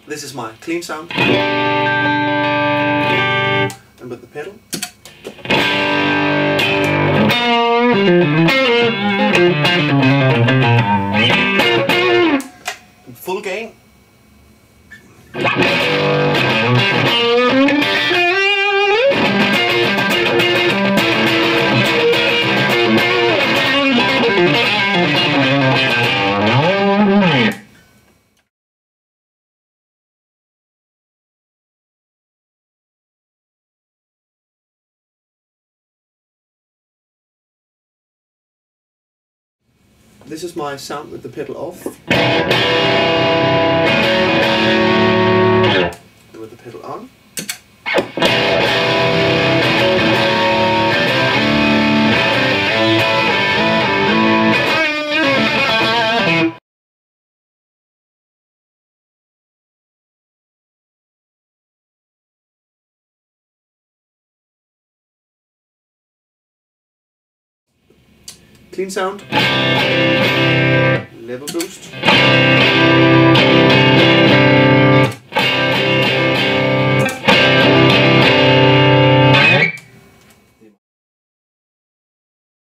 This is my clean sound. And with the pedal. And full gain. This is my sound with the pedal off. And with the pedal on. Clean sound, level boost.